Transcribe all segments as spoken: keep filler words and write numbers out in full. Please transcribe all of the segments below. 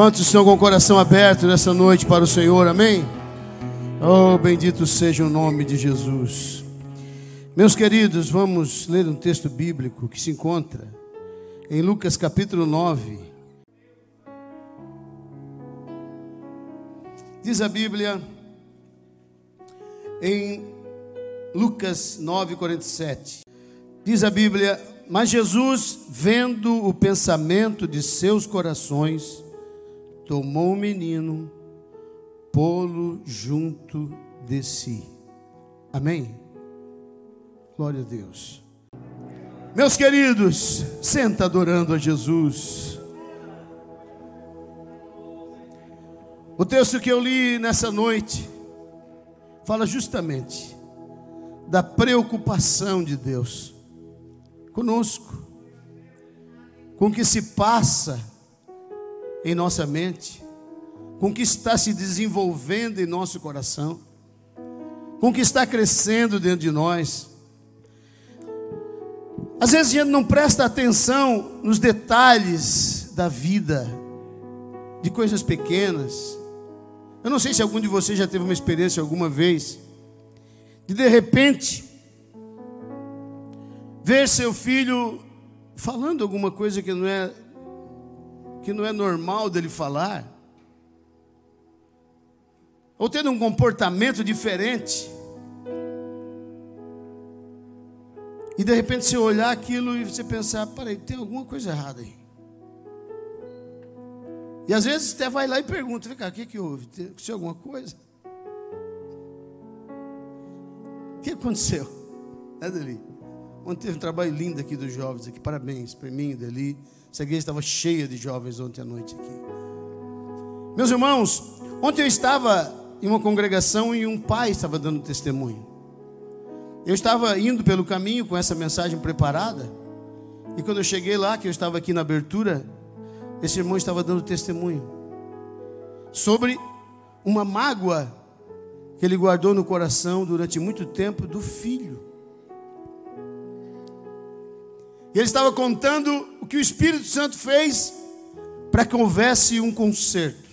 Quantos estão com o coração aberto nessa noite para o Senhor, amém? Oh, bendito seja o nome de Jesus. Meus queridos, vamos ler um texto bíblico que se encontra em Lucas capítulo nove. Diz a Bíblia em Lucas nove, quarenta e sete. Diz a Bíblia: mas Jesus, vendo o pensamento de seus corações, tomou o menino, pô-lo junto de si. Amém? Glória a Deus. Meus queridos, senta adorando a Jesus. O texto que eu li nessa noite fala justamente da preocupação de Deus conosco, com o que se passa em nossa mente, com o que está se desenvolvendo em nosso coração, com o que está crescendo dentro de nós. Às vezes a gente não presta atenção nos detalhes da vida, de coisas pequenas. Eu não sei se algum de vocês já teve uma experiência alguma vez de de repente ver seu filho falando alguma coisa que não é que não é normal dele falar, ou tendo um comportamento diferente, e de repente você olhar aquilo e você pensar: peraí, tem alguma coisa errada aí. E às vezes até vai lá e pergunta: vem cá, o que que houve? Aconteceu alguma coisa? O que aconteceu? É, Deli? Ontem teve um trabalho lindo aqui dos jovens aqui. Parabéns para mim, Deli. Essa igreja estava cheia de jovens ontem à noite aqui. Meus irmãos, ontem eu estava em uma congregação e um pai estava dando testemunho. Eu estava indo pelo caminho com essa mensagem preparada, e quando eu cheguei lá, que eu estava aqui na abertura, esse irmão estava dando testemunho sobre uma mágoa que ele guardou no coração durante muito tempo do filho. E ele estava contando o que o Espírito Santo fez para que houvesse um conserto.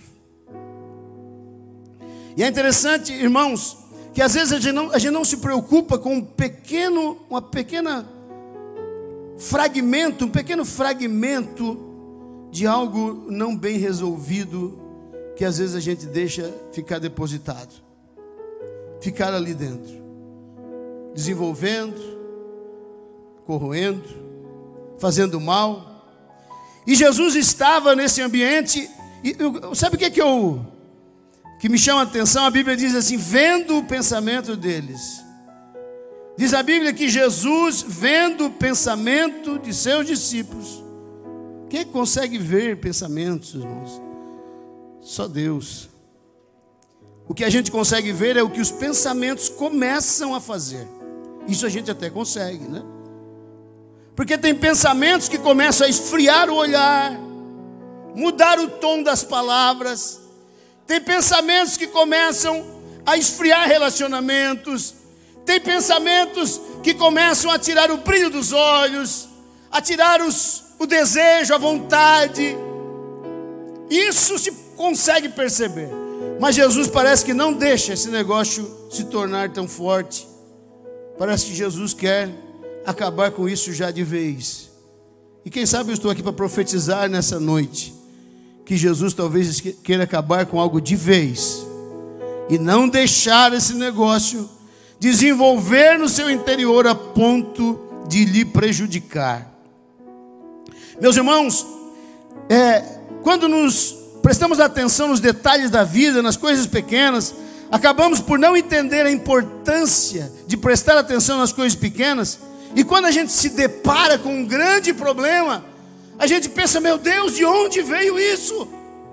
E é interessante, irmãos, que às vezes a gente não, a gente não se preocupa com um pequeno, uma pequena fragmento, um pequeno fragmento de algo não bem resolvido, que às vezes a gente deixa ficar depositado, ficar ali dentro, desenvolvendo, corroendo, fazendo mal. E Jesus estava nesse ambiente. E eu, sabe o que é que eu que me chama a atenção? A Bíblia diz assim: vendo o pensamento deles. Diz a Bíblia que Jesus, vendo o pensamento de seus discípulos. Quem consegue ver pensamentos, irmãos? Só Deus. O que a gente consegue ver é o que os pensamentos começam a fazer. Isso a gente até consegue, né? Porque tem pensamentos que começam a esfriar o olhar, mudar o tom das palavras. Tem pensamentos que começam a esfriar relacionamentos. Tem pensamentos que começam a tirar o brilho dos olhos, a tirar os, o desejo, a vontade. Isso se consegue perceber. Mas Jesus parece que não deixa esse negócio se tornar tão forte. Parece que Jesus quer acabar com isso já de vez. E quem sabe eu estou aqui para profetizar nessa noite que Jesus talvez queira acabar com algo de vez e não deixar esse negócio desenvolver no seu interior a ponto de lhe prejudicar. Meus irmãos, é, quando nos prestamos atenção nos detalhes da vida, nas coisas pequenas, acabamos por não entender a importância de prestar atenção nas coisas pequenas. E quando a gente se depara com um grande problema, a gente pensa: meu Deus, de onde veio isso?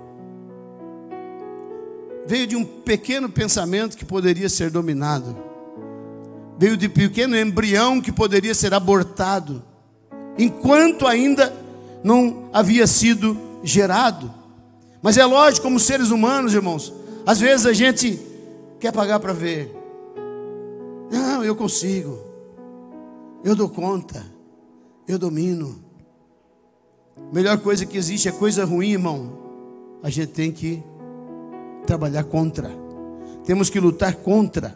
Veio de um pequeno pensamento que poderia ser dominado. Veio de um pequeno embrião que poderia ser abortado, enquanto ainda não havia sido gerado. Mas é lógico, como seres humanos, irmãos, às vezes a gente quer pagar para ver. Não, eu consigo. Eu dou conta, eu domino. A melhor coisa que existe é coisa ruim, irmão. a gente tem que trabalhar contra. Temos que lutar contra.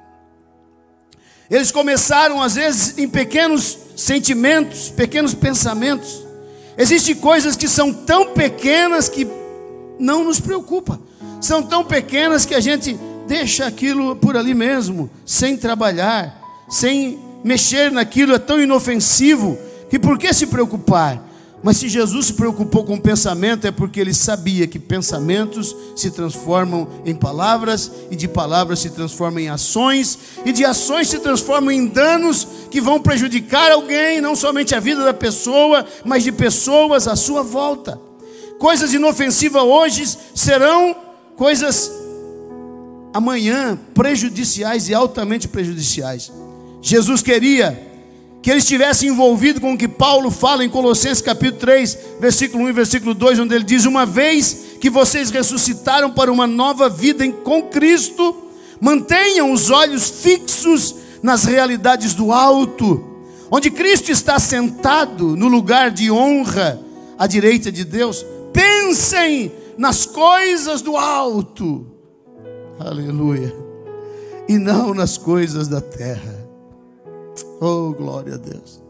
Eles começaram às vezes em pequenos sentimentos, pequenos pensamentos. Existem coisas que são tão pequenas que não nos preocupa. São tão pequenas que a gente deixa aquilo por ali mesmo, sem trabalhar, sem mexer naquilo. É tão inofensivo que por que se preocupar? Mas se Jesus se preocupou com o pensamento, é porque ele sabia que pensamentos se transformam em palavras, e de palavras se transformam em ações, e de ações se transformam em danos que vão prejudicar alguém, não somente a vida da pessoa, mas de pessoas à sua volta. Coisas inofensivas hoje serão coisas amanhã prejudiciais e altamente prejudiciais. Jesus queria que ele estivesse envolvido com o que Paulo fala em Colossenses capítulo três, versículo um e versículo dois, onde ele diz: uma vez que vocês ressuscitaram para uma nova vida em, com Cristo, mantenham os olhos fixos nas realidades do alto, onde Cristo está sentado no lugar de honra à direita de Deus. Pensem nas coisas do alto, aleluia, e não nas coisas da terra. Oh, glória a Deus.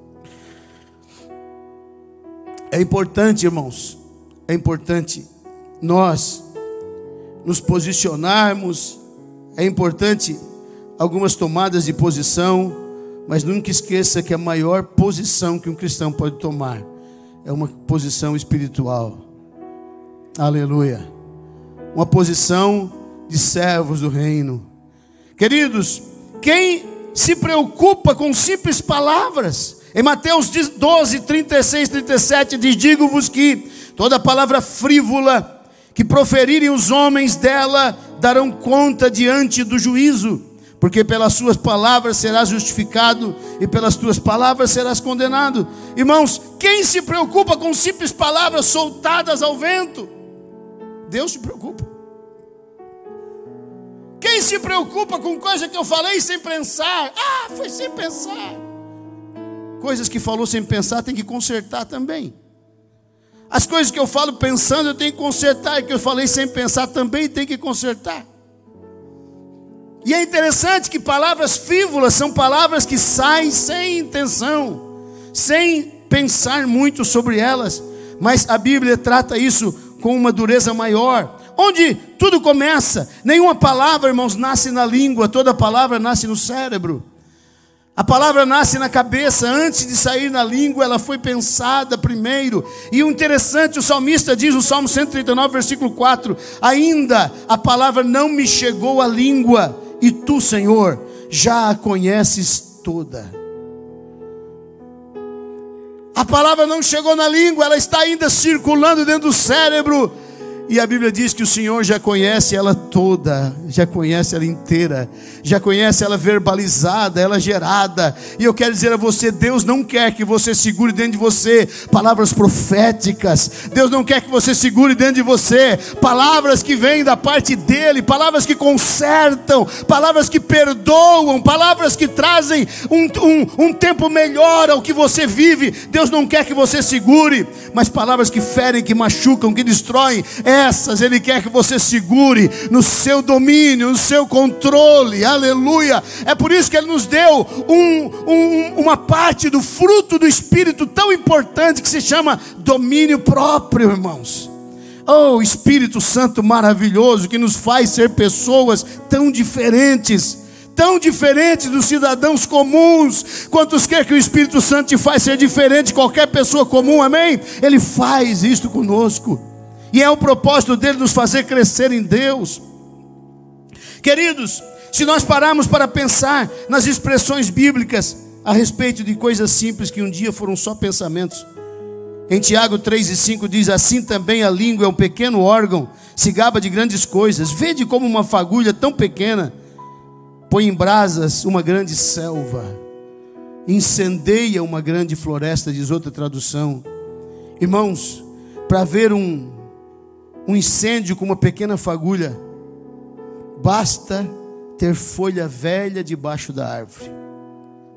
É importante, irmãos, é importante nós nos posicionarmos. É importante algumas tomadas de posição, mas nunca esqueça que a maior posição que um cristão pode tomar é uma posição espiritual. Aleluia. Uma posição de servos do reino. Queridos, quem se preocupa com simples palavras, em Mateus doze, trinta e seis, trinta e sete diz: digo-vos que toda palavra frívola que proferirem os homens dela darão conta diante do juízo, porque pelas suas palavras serás justificado e pelas tuas palavras serás condenado. Irmãos, quem se preocupa com simples palavras soltadas ao vento? Deus se preocupa. Quem se preocupa com coisa que eu falei sem pensar? Ah, foi sem pensar. Coisas que falou sem pensar tem que consertar também. As coisas que eu falo pensando eu tenho que consertar, e que eu falei sem pensar também tem que consertar. E é interessante que palavras frívolas são palavras que saem sem intenção, sem pensar muito sobre elas. Mas a Bíblia trata isso com uma dureza maior. Onde tudo começa, nenhuma palavra, irmãos, nasce na língua, toda palavra nasce no cérebro. A palavra nasce na cabeça, antes de sair na língua, ela foi pensada primeiro. E o interessante, o salmista diz no Salmo cento e trinta e nove, versículo quatro: ainda a palavra não me chegou à língua, e tu, Senhor, já a conheces toda. A palavra não chegou na língua, ela está ainda circulando dentro do cérebro. E a Bíblia diz que o Senhor já conhece ela toda, já conhece ela inteira, já conhece ela verbalizada, ela gerada. E eu quero dizer a você, Deus não quer que você segure dentro de você palavras proféticas. Deus não quer que você segure dentro de você palavras que vêm da parte dEle, palavras que consertam, palavras que perdoam, palavras que trazem um, um, um tempo melhor ao que você vive. Deus não quer que você segure, mas palavras que ferem, que machucam, que destroem, essas Ele quer que você segure no seu domínio, no seu controle. Aleluia. É por isso que Ele nos deu um, um, uma parte do fruto do Espírito tão importante, que se chama domínio próprio, irmãos. Oh, Espírito Santo maravilhoso, que nos faz ser pessoas tão diferentes, tão diferentes dos cidadãos comuns. Quantos quer que o Espírito Santo te faz ser diferente de qualquer pessoa comum, amém? Ele faz isto conosco. E é o propósito dele nos fazer crescer em Deus. Queridos, se nós pararmos para pensar nas expressões bíblicas a respeito de coisas simples que um dia foram só pensamentos, em Tiago três e cinco diz: assim também a língua é um pequeno órgão, se gaba de grandes coisas. Vede como uma fagulha tão pequena põe em brasas uma grande selva, incendeia uma grande floresta, diz outra tradução. Irmãos, para ver um Um incêndio com uma pequena fagulha, basta ter folha velha debaixo da árvore.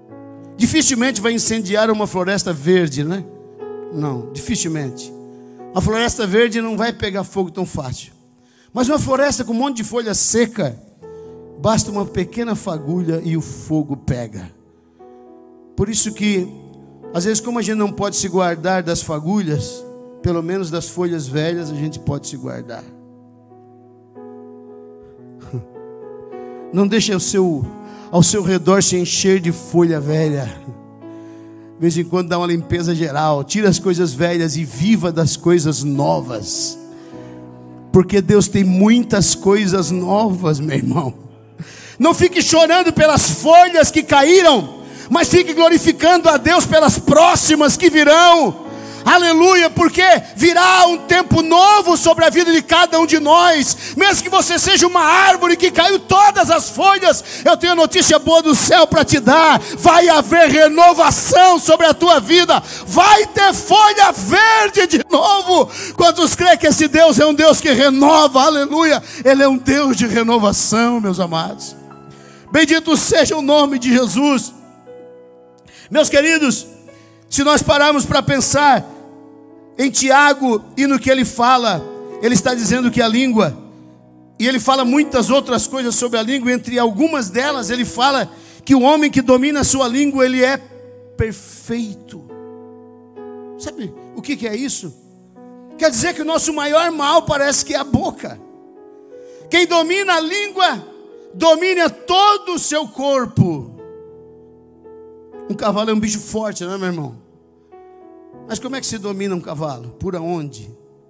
Dificilmente vai incendiar uma floresta verde, né? Não, dificilmente. A floresta verde não vai pegar fogo tão fácil. Mas uma floresta com um monte de folha seca, basta uma pequena fagulha e o fogo pega. Por isso que, às vezes, como a gente não pode se guardar das fagulhas, pelo menos das folhas velhas a gente pode se guardar. Não deixe ao seu, ao seu redor se encher de folha velha. De vez em quando dá uma limpeza geral, tira as coisas velhas e viva das coisas novas. Porque Deus tem muitas coisas novas, meu irmão. Não fique chorando pelas folhas que caíram, mas fique glorificando a Deus pelas próximas que virão. Aleluia, porque virá um tempo novo sobre a vida de cada um de nós. Mesmo que você seja uma árvore que caiu todas as folhas, eu tenho notícia boa do céu para te dar. Vai haver renovação sobre a tua vida. Vai ter folha verde de novo. Quantos creem que esse Deus é um Deus que renova? Aleluia, Ele é um Deus de renovação, meus amados. Bendito seja o nome de Jesus. Meus queridos, se nós pararmos para pensar em Tiago e no que ele fala, ele está dizendo que a língua, e ele fala muitas outras coisas sobre a língua, entre algumas delas ele fala que o homem que domina a sua língua, ele é perfeito. Sabe o que que é isso? Quer dizer que o nosso maior mal parece que é a boca. Quem domina a língua, domina todo o seu corpo. Um cavalo é um bicho forte, não é, meu irmão? Mas como é que se domina um cavalo? Por onde?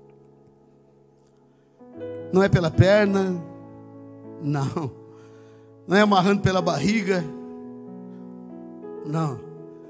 Não é pela perna? Não. Não é amarrando pela barriga? Não.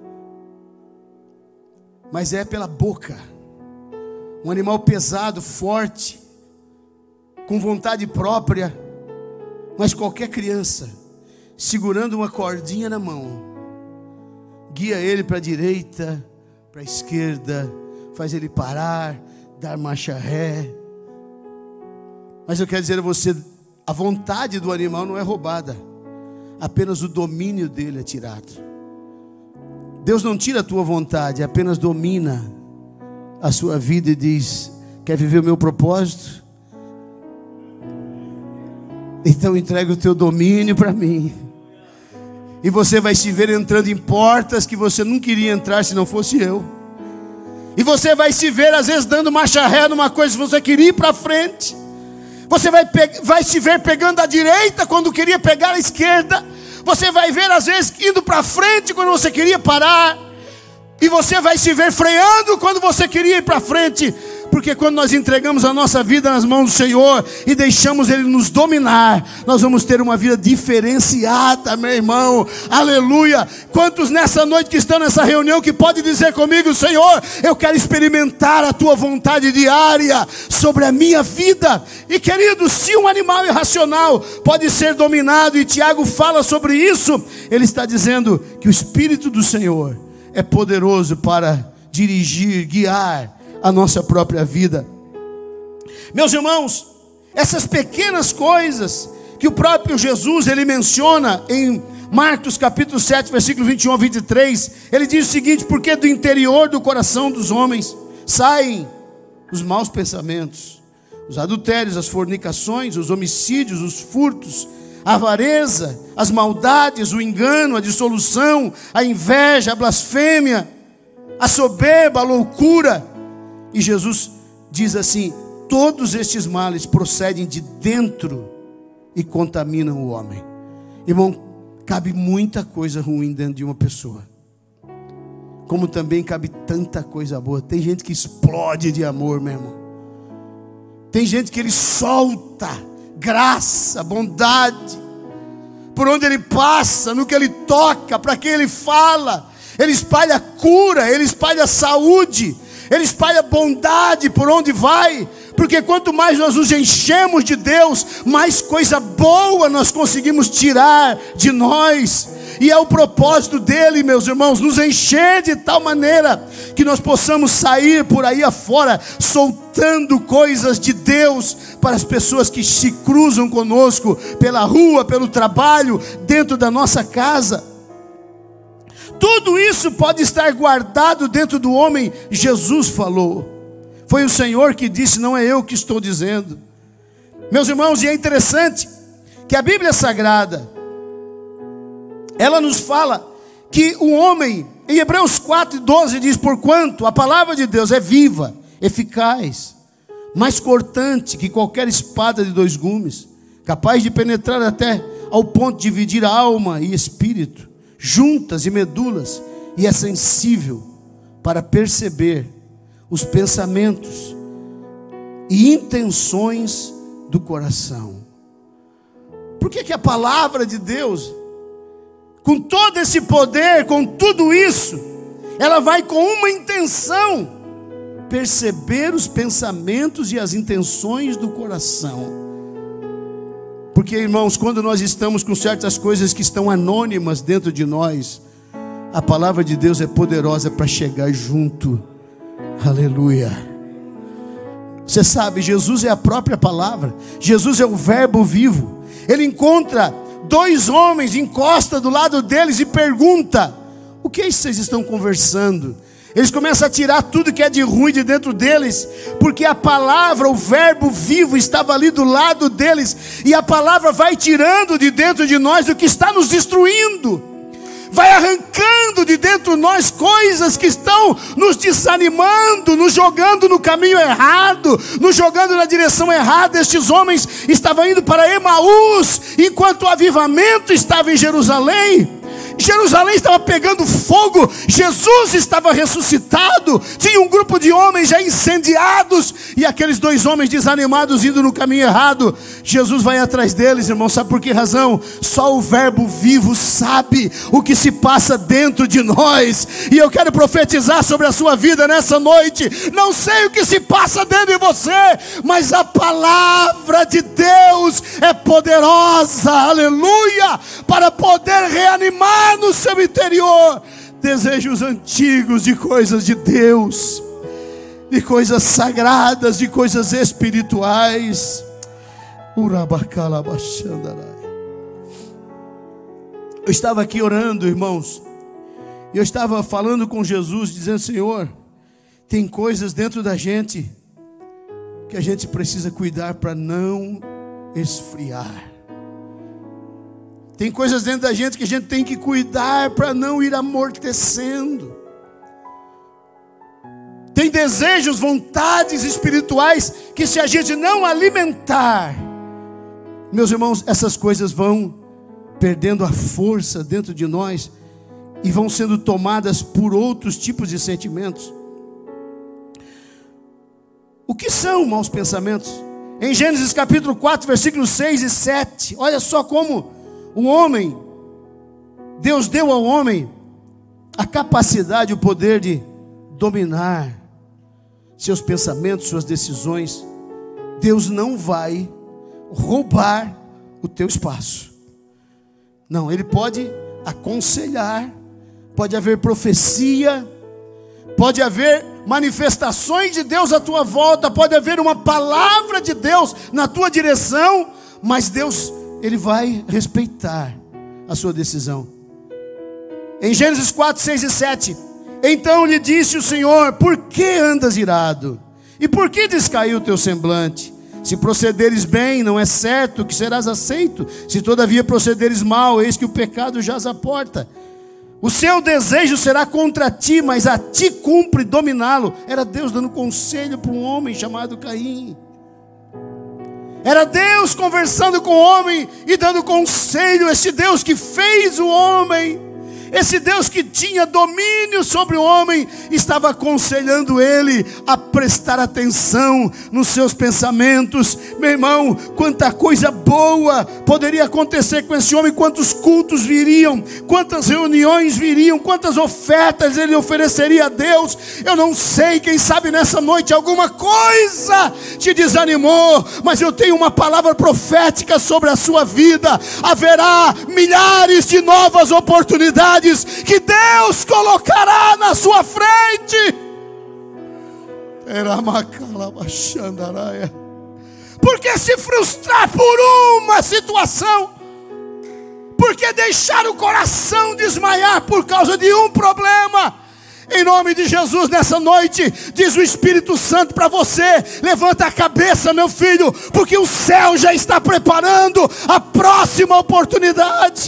Mas é pela boca. Um animal pesado, forte, com vontade própria. Mas qualquer criança, segurando uma cordinha na mão, guia ele para a direita, para a esquerda, faz ele parar, dar marcha ré. Mas eu quero dizer a você, a vontade do animal não é roubada, apenas o domínio dele é tirado. Deus não tira a tua vontade, apenas domina a sua vida e diz: quer viver o meu propósito? Então entrega o teu domínio para mim. E você vai se ver entrando em portas que você não queria entrar se não fosse eu. E você vai se ver às vezes dando marcha ré numa coisa que você queria ir para frente. Você vai, vai se ver pegando a direita quando queria pegar a esquerda. Você vai ver às vezes indo para frente quando você queria parar. E você vai se ver freando quando você queria ir para frente. Porque quando nós entregamos a nossa vida nas mãos do Senhor e deixamos Ele nos dominar, nós vamos ter uma vida diferenciada, meu irmão. Aleluia. Quantos nessa noite que estão nessa reunião que pode dizer comigo: Senhor, eu quero experimentar a Tua vontade diária sobre a minha vida. E querido, se um animal irracional pode ser dominado, e Tiago fala sobre isso, ele está dizendo que o Espírito do Senhor é poderoso para dirigir, guiar a nossa própria vida. Meus irmãos, essas pequenas coisas que o próprio Jesus ele menciona em Marcos capítulo sete, versículo vinte e um ao vinte e três, ele diz o seguinte: porque do interior do coração dos homens saem os maus pensamentos, os adultérios, as fornicações, os homicídios, os furtos, a avareza, as maldades, o engano, a dissolução, a inveja, a blasfêmia, a soberba, a loucura. E Jesus diz assim: todos estes males procedem de dentro e contaminam o homem. Irmão, cabe muita coisa ruim dentro de uma pessoa, como também cabe tanta coisa boa. Tem gente que explode de amor, meu irmão. Tem gente que ele solta graça, bondade, por onde ele passa, no que ele toca, para quem ele fala. Ele espalha cura, ele espalha saúde, ele espalha bondade por onde vai. Porque quanto mais nós nos enchemos de Deus, mais coisa boa nós conseguimos tirar de nós. E é o propósito dele, meus irmãos, nos encher de tal maneira que nós possamos sair por aí afora soltando coisas de Deus para as pessoas que se cruzam conosco pela rua, pelo trabalho, dentro da nossa casa. Tudo isso pode estar guardado dentro do homem. Jesus falou: Foi o Senhor que disse, não é eu que estou dizendo. Meus irmãos, e é interessante que a Bíblia Sagrada, ela nos fala que o homem, em Hebreus quatro, doze diz, porquanto a palavra de Deus é viva, eficaz, mais cortante que qualquer espada de dois gumes, capaz de penetrar até ao ponto de dividir a alma e espírito, juntas e medulas, e é sensível para perceber os pensamentos e intenções do coração. Por que que a palavra de Deus, com todo esse poder, com tudo isso, ela vai com uma intenção: perceber os pensamentos e as intenções do coração. Porque, irmãos, quando nós estamos com certas coisas que estão anônimas dentro de nós, a palavra de Deus é poderosa para chegar junto. Aleluia. Você sabe, Jesus é a própria palavra. Jesus é o verbo vivo. Ele encontra dois homens, encosta do lado deles e pergunta: o que é isso que vocês estão conversando? Eles começam a tirar tudo que é de ruim de dentro deles, porque a palavra, o verbo vivo estava ali do lado deles, e a palavra vai tirando de dentro de nós o que está nos destruindo, vai arrancando de dentro de nós coisas que estão nos desanimando, nos jogando no caminho errado, nos jogando na direção errada. Estes homens estavam indo para Emaús, enquanto o avivamento estava em Jerusalém. Jerusalém estava pegando fogo, Jesus estava ressuscitado, tinha um grupo de homens já incendiados, e aqueles dois homens desanimados indo no caminho errado. Jesus vai atrás deles, irmão. Sabe por que razão? Só o verbo vivo sabe o que se passa dentro de nós, e eu quero profetizar sobre a sua vida nessa noite. Não sei o que se passa dentro de você, mas a palavra de Deus é poderosa, aleluia, para poder reanimar no seu interior desejos antigos de coisas de Deus, de coisas sagradas, de coisas espirituais. Eu estava aqui orando, irmãos, e eu estava falando com Jesus, dizendo: Senhor, tem coisas dentro da gente que a gente precisa cuidar para não esfriar. Tem coisas dentro da gente que a gente tem que cuidar para não ir amortecendo. Tem desejos, vontades espirituais que, se a gente não alimentar, meus irmãos, essas coisas vão perdendo a força dentro de nós e vão sendo tomadas por outros tipos de sentimentos. O que são maus pensamentos? Em Gênesis capítulo quatro, versículos seis e sete, olha só como o homem, Deus deu ao homem a capacidade, o poder de dominar seus pensamentos, suas decisões. Deus não vai roubar o teu espaço. Não, Ele pode aconselhar, pode haver profecia, pode haver manifestações de Deus à tua volta, pode haver uma palavra de Deus na tua direção, mas Deus, Ele vai respeitar a sua decisão. Em Gênesis quatro, seis e sete, então lhe disse o Senhor: por que andas irado? E por que descaiu o teu semblante? Se procederes bem, não é certo que serás aceito. Se todavia procederes mal, eis que o pecado jaz à porta. O seu desejo será contra ti, mas a ti cumpre dominá-lo. Era Deus dando conselho para um homem chamado Caim. Era Deus conversando com o homem e dando conselho. Esse Deus que fez o homem, esse Deus que tinha domínio sobre o homem, estava aconselhando ele a prestar atenção nos seus pensamentos. Meu irmão, quanta coisa boa poderia acontecer com esse homem, quantos cultos viriam, quantas reuniões viriam, quantas ofertas ele ofereceria a Deus. Eu não sei, quem sabe nessa noite alguma coisa te desanimou, mas eu tenho uma palavra profética sobre a sua vida. Haverá milhares de novas oportunidades que Deus colocará na sua frente. Por que se frustrar por uma situação? Por que deixar o coração desmaiar por causa de um problema? Em nome de Jesus, nessa noite, diz o Espírito Santo para você: levanta a cabeça, meu filho, porque o céu já está preparando a próxima oportunidade.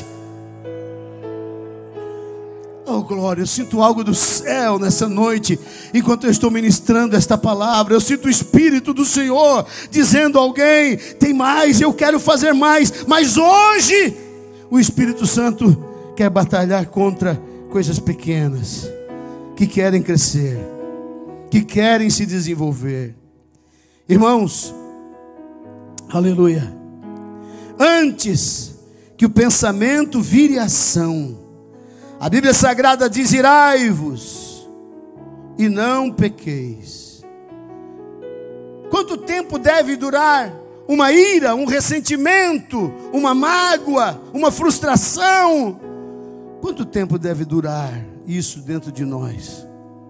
Oh glória, eu sinto algo do céu nessa noite, enquanto eu estou ministrando esta palavra. Eu sinto o Espírito do Senhor dizendo a alguém: tem mais, eu quero fazer mais. Mas hoje, o Espírito Santo quer batalhar contra coisas pequenas, que querem crescer, que querem se desenvolver. Irmãos, aleluia, antes que o pensamento vire ação, a Bíblia Sagrada diz: irai-vos e não pequeis. Quanto tempo deve durar uma ira, um ressentimento, uma mágoa, uma frustração? Quanto tempo deve durar isso dentro de nós?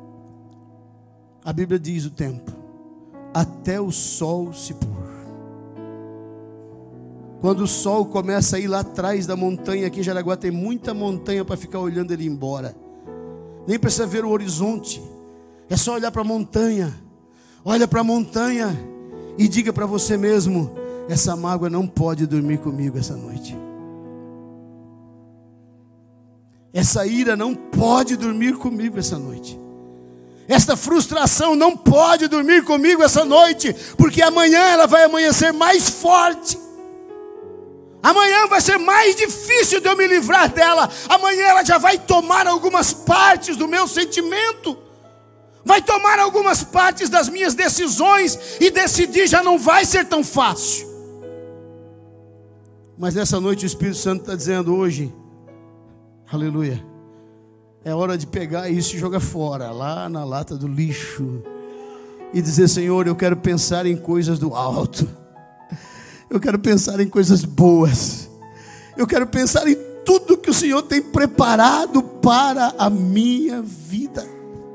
A Bíblia diz o tempo: até o sol se pôr. Quando o sol começa a ir lá atrás da montanha, aqui em Jaraguá tem muita montanha para ficar olhando ele embora. Nem precisa ver o horizonte, é só olhar para a montanha. Olha para a montanha e diga para você mesmo: essa mágoa não pode dormir comigo essa noite. Essa ira não pode dormir comigo essa noite. Esta frustração não pode dormir comigo essa noite, porque amanhã ela vai amanhecer mais forte. Amanhã vai ser mais difícil de eu me livrar dela. Amanhã ela já vai tomar algumas partes do meu sentimento, vai tomar algumas partes das minhas decisões, e decidir já não vai ser tão fácil. Mas nessa noite o Espírito Santo está dizendo hoje: aleluia, é hora de pegar isso e jogar fora, lá na lata do lixo, e dizer: Senhor, eu quero pensar em coisas do alto. Eu quero pensar em coisas boas. Eu quero pensar em tudo que o Senhor tem preparado para a minha vida.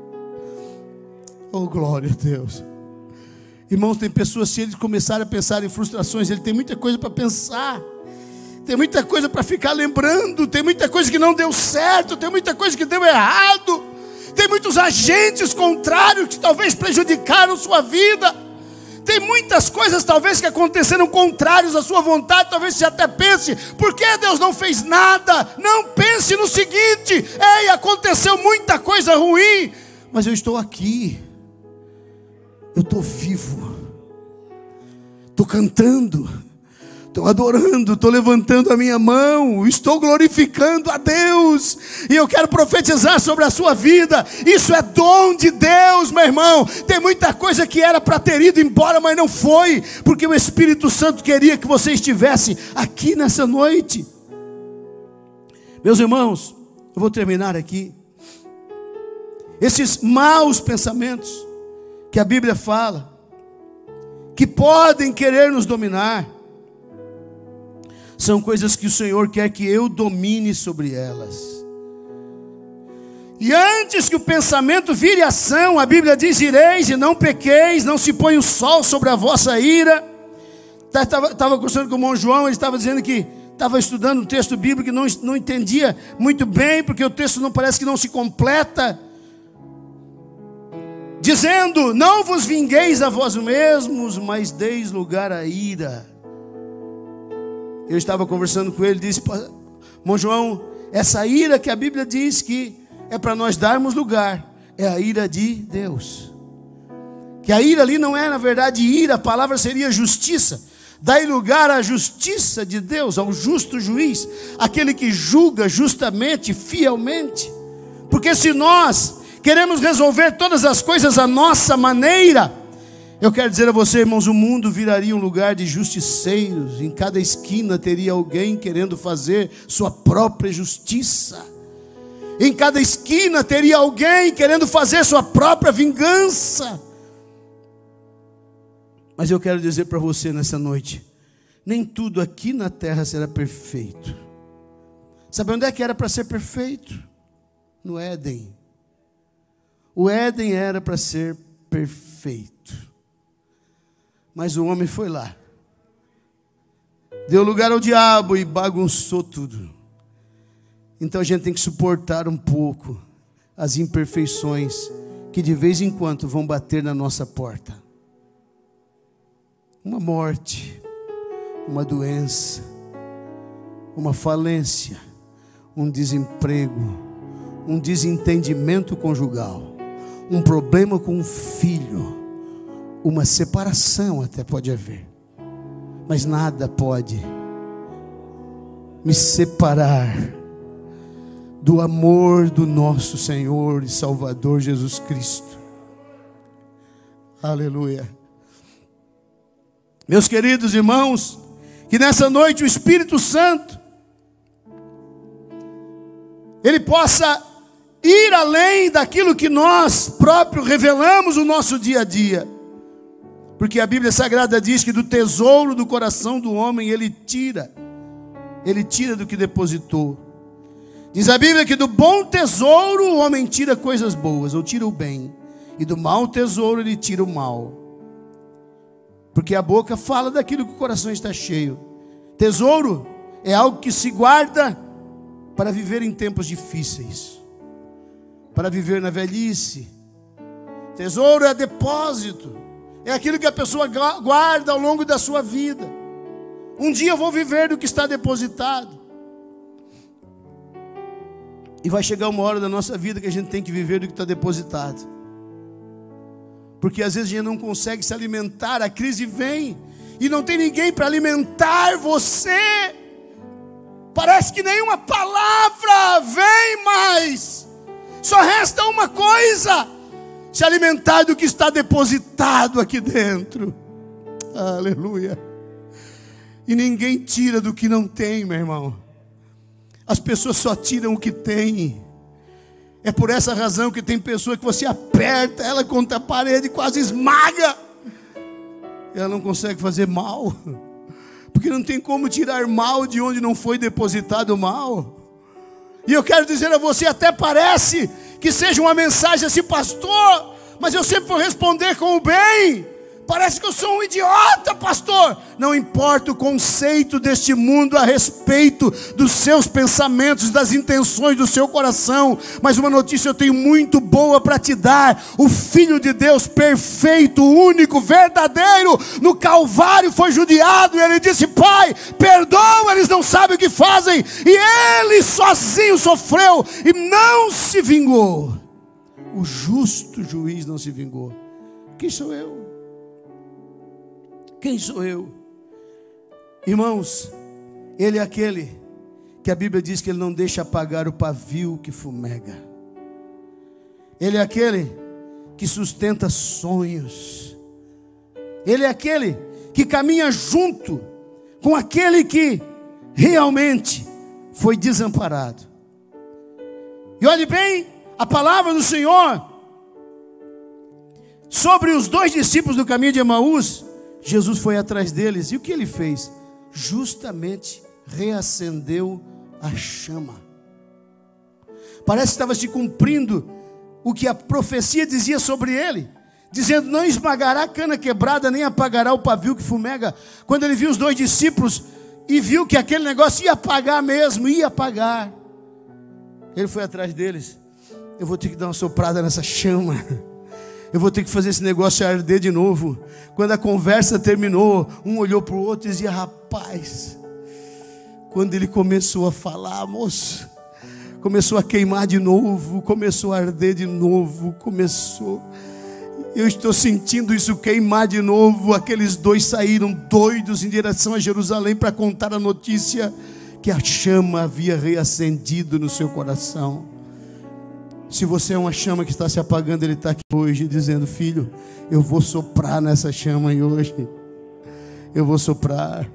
Oh, glória a Deus. Irmãos, tem pessoas, se eles começarem a pensar em frustrações, ele tem muita coisa para pensar. Tem muita coisa para ficar lembrando. Tem muita coisa que não deu certo. Tem muita coisa que deu errado. Tem muitos agentes contrários que talvez prejudicaram sua vida. Tem muitas coisas talvez que aconteceram contrários à sua vontade. Talvez você até pense: por que Deus não fez nada? Não, pense no seguinte: ei, aconteceu muita coisa ruim, mas eu estou aqui, eu estou vivo, estou cantando, estou adorando, estou levantando a minha mão, estou glorificando a Deus. E eu quero profetizar sobre a sua vida: isso é dom de Deus, meu irmão. Tem muita coisa que era para ter ido embora, mas não foi, porque o Espírito Santo queria que você estivesse aqui nessa noite. Meus irmãos, eu vou terminar aqui. Esses maus pensamentos que a Bíblia fala, que podem querer nos dominar, são coisas que o Senhor quer que eu domine sobre elas. E antes que o pensamento vire ação, a Bíblia diz: ireis e não pequeis, não se põe o sol sobre a vossa ira. Estava conversando com o irmão João, ele estava dizendo que estava estudando um texto bíblico e não, não entendia muito bem, porque o texto não parece que não se completa. Dizendo: não vos vingueis a vós mesmos, mas deis lugar à ira. Eu estava conversando com ele, disse: irmão João, essa ira que a Bíblia diz que é para nós darmos lugar, é a ira de Deus. Que a ira ali não é na verdade ira, a palavra seria justiça. Dai lugar à justiça de Deus, ao justo juiz, aquele que julga justamente, fielmente. Porque se nós queremos resolver todas as coisas à nossa maneira, eu quero dizer a você, irmãos, o mundo viraria um lugar de justiceiros. Em cada esquina teria alguém querendo fazer sua própria justiça. Em cada esquina teria alguém querendo fazer sua própria vingança. Mas eu quero dizer para você nessa noite: nem tudo aqui na terra será perfeito. Sabe onde é que era para ser perfeito? No Éden. O Éden era para ser perfeito. Mas o homem foi lá, deu lugar ao diabo e bagunçou tudo. Então a gente tem que suportar um pouco as imperfeições que de vez em quando vão bater na nossa porta. Uma morte, uma doença, uma falência, um desemprego, um desentendimento conjugal, um problema com um filho, uma separação até pode haver, mas nada pode me separar do amor do nosso Senhor e Salvador Jesus Cristo. Aleluia. Meus queridos irmãos, que nessa noite o Espírito Santo ele possa ir além daquilo que nós próprios revelamos no nosso dia a dia. Porque a Bíblia Sagrada diz que do tesouro do coração do homem ele tira, ele tira do que depositou. Diz a Bíblia que do bom tesouro o homem tira coisas boas, ou tira o bem, e do mau tesouro ele tira o mal. Porque a boca fala daquilo que o coração está cheio. Tesouro é algo que se guarda para viver em tempos difíceis, para viver na velhice. Tesouro é depósito, é aquilo que a pessoa guarda ao longo da sua vida. Um dia eu vou viver do que está depositado. E vai chegar uma hora da nossa vida que a gente tem que viver do que está depositado. Porque às vezes a gente não consegue se alimentar, a crise vem e não tem ninguém para alimentar você. Parece que nenhuma palavra vem mais. Só resta uma coisa: se alimentar do que está depositado aqui dentro. Aleluia. E ninguém tira do que não tem, meu irmão. As pessoas só tiram o que tem. É por essa razão que tem pessoa que você aperta ela contra a parede e quase esmaga. Ela não consegue fazer mal, porque não tem como tirar mal de onde não foi depositado mal. E eu quero dizer a você, até parece que seja uma mensagem assim: pastor, mas eu sempre vou responder com o bem. Parece que eu sou um idiota, pastor. Não importa o conceito deste mundo a respeito dos seus pensamentos, das intenções do seu coração, mas uma notícia eu tenho muito boa para te dar. O Filho de Deus perfeito, único, verdadeiro, no Calvário foi judiado, e ele disse: Pai, perdoa, eles não sabem o que fazem. E ele sozinho sofreu e não se vingou. O justo juiz não se vingou. Quem sou eu? Quem sou eu? Irmãos, ele é aquele que a Bíblia diz que ele não deixa apagar o pavio que fumega. Ele é aquele que sustenta sonhos. Ele é aquele que caminha junto com aquele que realmente foi desamparado. E olhe bem, a palavra do Senhor sobre os dois discípulos do caminho de Emaús. Jesus foi atrás deles, e o que ele fez? Justamente reacendeu a chama. Parece que estava se cumprindo o que a profecia dizia sobre ele, dizendo: não esmagará a cana quebrada, nem apagará o pavio que fumega. Quando ele viu os dois discípulos e viu que aquele negócio ia apagar mesmo, ia apagar, ele foi atrás deles. Eu vou ter que dar uma soprada nessa chama, eu vou ter que fazer esse negócio arder de novo. Quando a conversa terminou, um olhou para o outro e dizia: rapaz, quando ele começou a falar, moço, começou a queimar de novo, começou a arder de novo, começou. Eu estou sentindo isso queimar de novo. Aqueles dois saíram doidos em direção a Jerusalém para contar a notícia que a chama havia reacendido no seu coração. Se você é uma chama que está se apagando, ele está aqui hoje dizendo: filho, eu vou soprar nessa chama aí hoje. Eu vou soprar.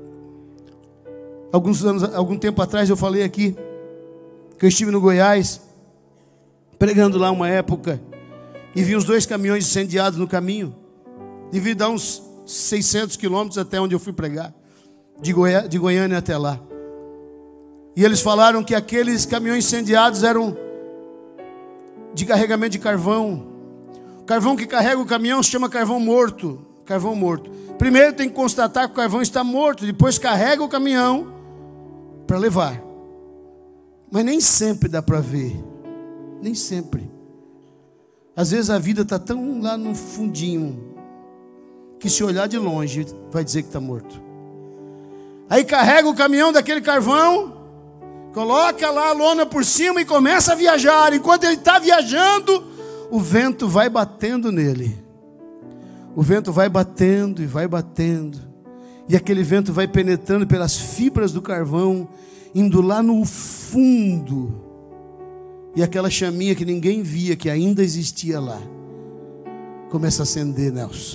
Alguns anos, algum tempo atrás eu falei aqui que eu estive no Goiás, pregando lá uma época, e vi os dois caminhões incendiados no caminho. Devia dar uns seiscentos quilômetros até onde eu fui pregar, de, Goi- de Goiânia até lá. E eles falaram que aqueles caminhões incendiados eram de carregamento de carvão. O carvão que carrega o caminhão se chama carvão morto. Carvão morto. Primeiro tem que constatar que o carvão está morto, depois carrega o caminhão para levar. Mas nem sempre dá para ver. Nem sempre. Às vezes a vida está tão lá no fundinho, que se olhar de longe, vai dizer que está morto. Aí carrega o caminhão daquele carvão, coloca lá a lona por cima e começa a viajar. Enquanto ele está viajando, o vento vai batendo nele. O vento vai batendo e vai batendo. E aquele vento vai penetrando pelas fibras do carvão, indo lá no fundo. E aquela chaminha que ninguém via, que ainda existia lá, começa a acender, Nelson.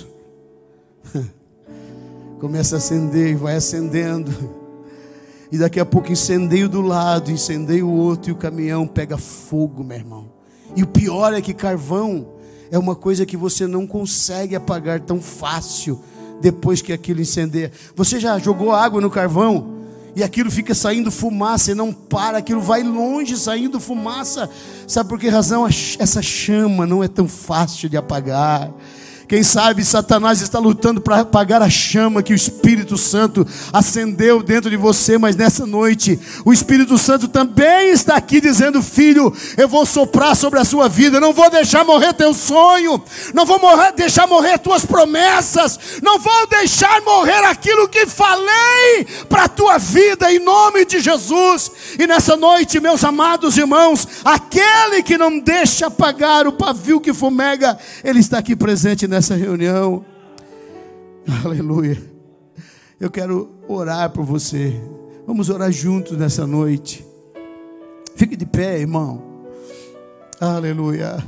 Começa a acender e vai acendendo. E daqui a pouco incendeio do lado, incendeio o outro, e o caminhão pega fogo, meu irmão. E o pior é que carvão é uma coisa que você não consegue apagar tão fácil depois que aquilo incendeia. Você já jogou água no carvão e aquilo fica saindo fumaça e não para, aquilo vai longe saindo fumaça. Sabe por que razão? Essa chama não é tão fácil de apagar. Quem sabe Satanás está lutando para apagar a chama que o Espírito Santo acendeu dentro de você. Mas nessa noite o Espírito Santo também está aqui dizendo: filho, eu vou soprar sobre a sua vida. Não vou deixar morrer teu sonho, não vou morrer, deixar morrer tuas promessas, não vou deixar morrer aquilo que falei para a tua vida, em nome de Jesus. E nessa noite, meus amados irmãos, aquele que não deixa apagar o pavio que fumega, ele está aqui presente nessa nessa reunião. Aleluia. Eu quero orar por você. Vamos orar juntos nessa noite. Fique de pé, irmão. Aleluia.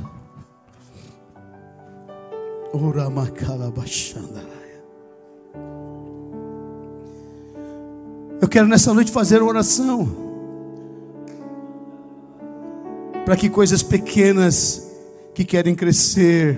Eu quero nessa noite fazer uma oração para que coisas pequenas que querem crescer,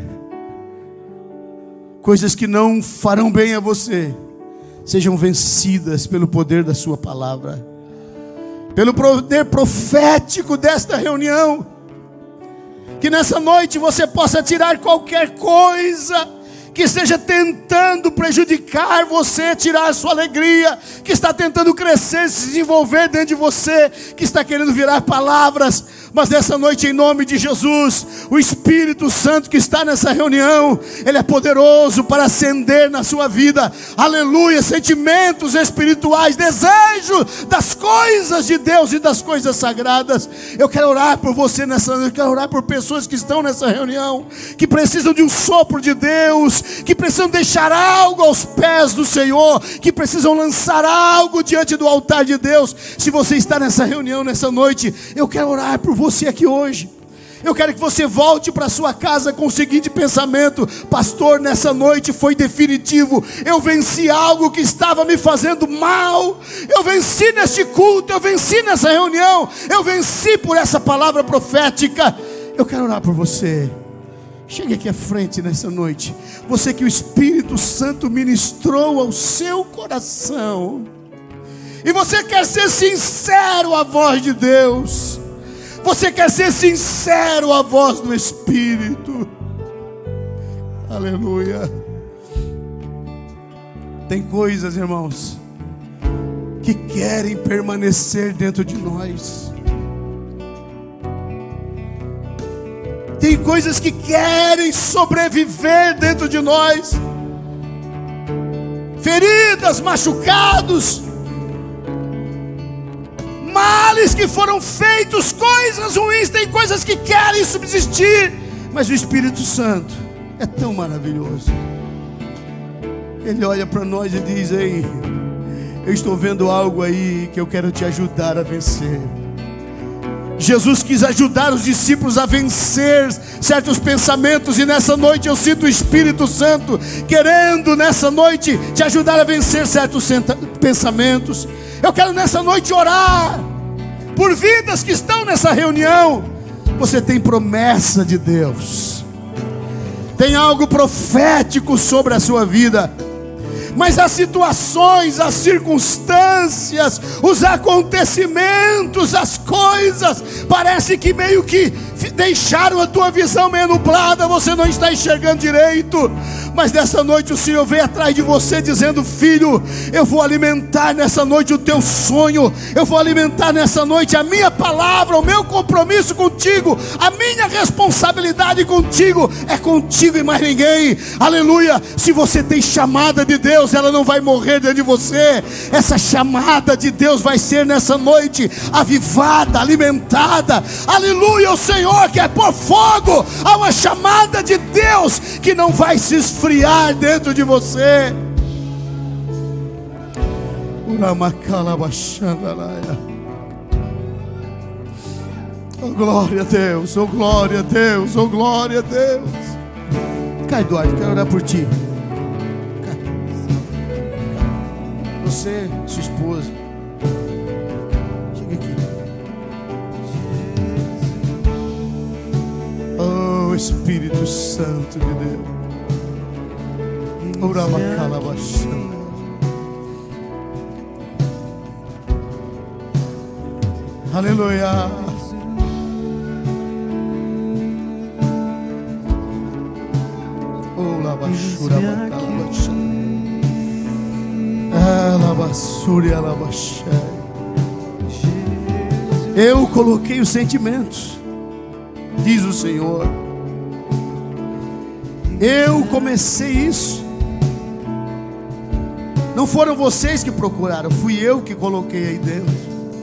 coisas que não farão bem a você, sejam vencidas pelo poder da sua palavra, pelo poder profético desta reunião. Que nessa noite você possa tirar qualquer coisa que esteja tentando prejudicar você, tirar a sua alegria, que está tentando crescer, se desenvolver dentro de você, que está querendo virar palavras. Mas nessa noite, em nome de Jesus, o Espírito Santo que está nessa reunião, ele é poderoso para acender na sua vida, aleluia, sentimentos espirituais, desejo das coisas de Deus e das coisas sagradas. Eu quero orar por você nessa noite, eu quero orar por pessoas que estão nessa reunião, que precisam de um sopro de Deus, que precisam deixar algo aos pés do Senhor, que precisam lançar algo diante do altar de Deus. Se você está nessa reunião, nessa noite, eu quero orar por você aqui hoje. Eu quero que você volte para sua casa com o seguinte pensamento: pastor, nessa noite foi definitivo. Eu venci algo que estava me fazendo mal. Eu venci neste culto, eu venci nessa reunião, eu venci por essa palavra profética. Eu quero orar por você. Chegue aqui à frente nessa noite, você que o Espírito Santo ministrou ao seu coração, e você quer ser sincero à voz de Deus, você quer ser sincero à voz do Espírito. Aleluia. Tem coisas, irmãos, que querem permanecer dentro de nós. Tem coisas que querem sobreviver dentro de nós. Feridas, machucados, males que foram feitos, coisas ruins. Tem coisas que querem subsistir. Mas o Espírito Santo é tão maravilhoso. Ele olha para nós e diz: ei, eu estou vendo algo aí que eu quero te ajudar a vencer. Jesus quis ajudar os discípulos a vencer certos pensamentos, e nessa noite eu sinto o Espírito Santo querendo nessa noite te ajudar a vencer certos pensamentos. Eu quero nessa noite orar por vidas que estão nessa reunião. Você tem promessa de Deus, tem algo profético sobre a sua vida, mas as situações, as circunstâncias, os acontecimentos, as coisas, parece que meio que deixaram a tua visão meio nublada. Você não está enxergando direito. Mas nessa noite o Senhor vem atrás de você dizendo: filho, eu vou alimentar nessa noite o teu sonho, eu vou alimentar nessa noite a minha palavra, o meu compromisso contigo, a minha responsabilidade contigo, é contigo e mais ninguém. Aleluia. Se você tem chamada de Deus, ela não vai morrer dentro de você. Essa chamada de Deus vai ser nessa noite avivada, alimentada. Aleluia. O Senhor quer pôr fogo. Há uma chamada de Deus que não vai se esfriar dentro de você. Oh, glória a Deus, oh glória a Deus, oh glória a Deus. Cai, Eduardo, quero orar por ti. Cai. Você, sua esposa, chega aqui. Oh, Espírito Santo de Deus. Aleluia. Oh, la basura, la basura, la basura. Eu coloquei os sentimentos, diz o Senhor. Eu comecei isso. Não foram vocês que procuraram, fui eu que coloquei aí dentro.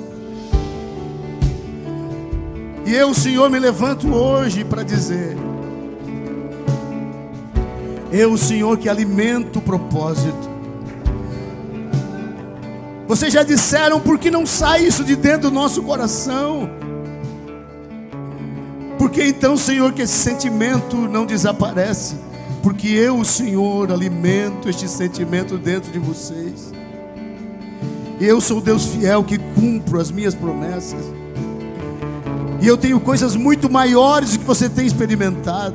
E eu, Senhor, me levanto hoje para dizer: eu, Senhor, que alimento o propósito. Vocês já disseram: por que não sai isso de dentro do nosso coração? Porque então, Senhor, que esse sentimento não desaparece? Porque eu, Senhor, alimento este sentimento dentro de vocês. Eu sou o Deus fiel que cumpro as minhas promessas. E eu tenho coisas muito maiores do que você tem experimentado.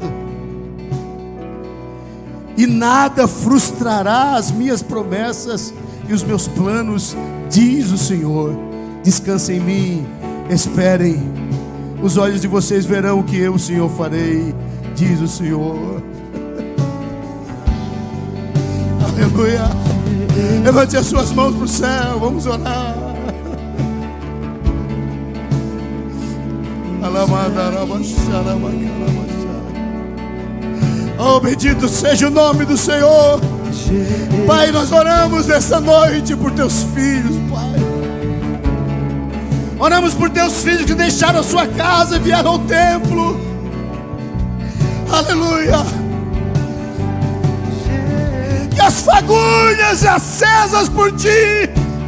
E nada frustrará as minhas promessas e os meus planos, diz o Senhor. Descansem em mim, esperem. Os olhos de vocês verão o que eu, o Senhor, farei, diz o Senhor. Aleluia. Levante as suas mãos para o céu, vamos orar. Oh, bendito seja o nome do Senhor. Pai, nós oramos nessa noite por teus filhos, Pai. Oramos por teus filhos que deixaram a sua casa e vieram ao templo. Aleluia. Que as fagulhas acesas por ti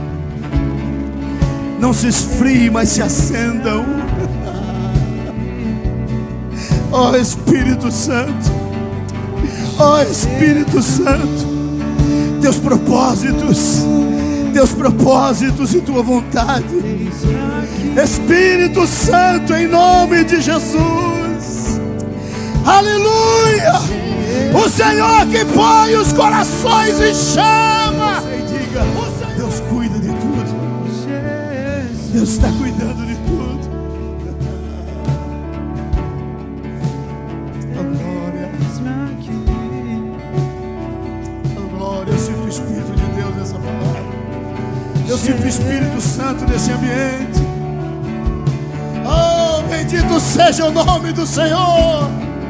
não se esfriem, mas se acendam. Ó oh, Espírito Santo, ó oh, Espírito Santo, teus propósitos, teus propósitos e tua vontade. Espírito Santo, em nome de Jesus. Aleluia. O Senhor que põe os corações em chama. Deus cuida de tudo. Deus está cuidando de tudo. Oh, glória. Oh, glória. Eu sinto o Espírito de Deus nessa palavra. Eu sinto o Espírito Santo nesse ambiente. Oh, bendito seja o nome do Senhor.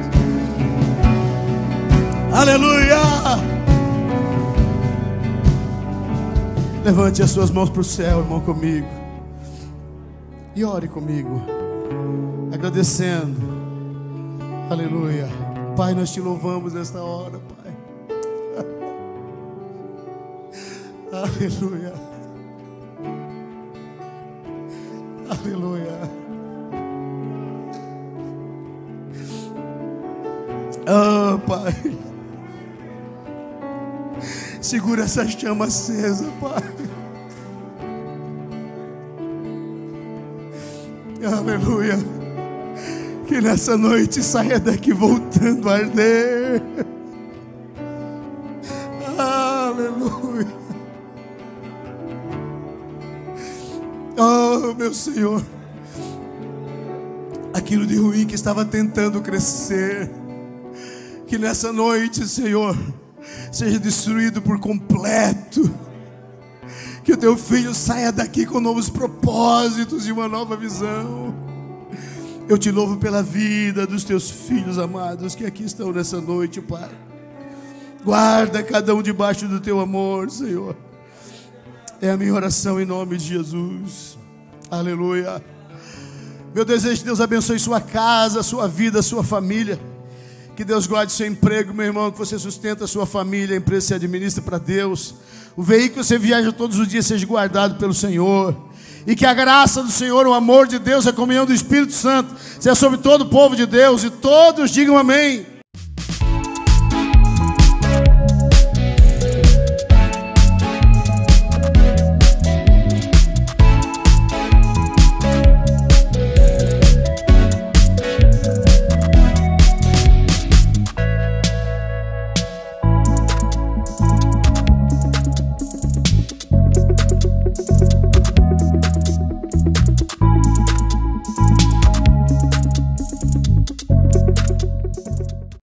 Aleluia. Levante as suas mãos para o céu, irmão, comigo. E ore comigo, agradecendo. Aleluia. Pai, nós te louvamos nesta hora, Pai. Aleluia. Aleluia. Ah, Pai, segura essa chama acesa, Pai. Aleluia. Que nessa noite saia daqui voltando a arder. Aleluia. Oh, meu Senhor, aquilo de ruim que estava tentando crescer, que nessa noite, Senhor, seja destruído por completo. Que o teu filho saia daqui com novos propósitos e uma nova visão. Eu te louvo pela vida dos teus filhos amados que aqui estão nessa noite, Pai. Guarda cada um debaixo do teu amor, Senhor. É a minha oração em nome de Jesus. Aleluia. Meu desejo que Deus abençoe sua casa, sua vida, sua família. Que Deus guarde seu emprego, meu irmão, que você sustenta a sua família, a empresa se administra para Deus. O veículo que você viaja todos os dias seja guardado pelo Senhor. E que a graça do Senhor, o amor de Deus, a comunhão do Espírito Santo seja sobre todo o povo de Deus. E todos digam amém.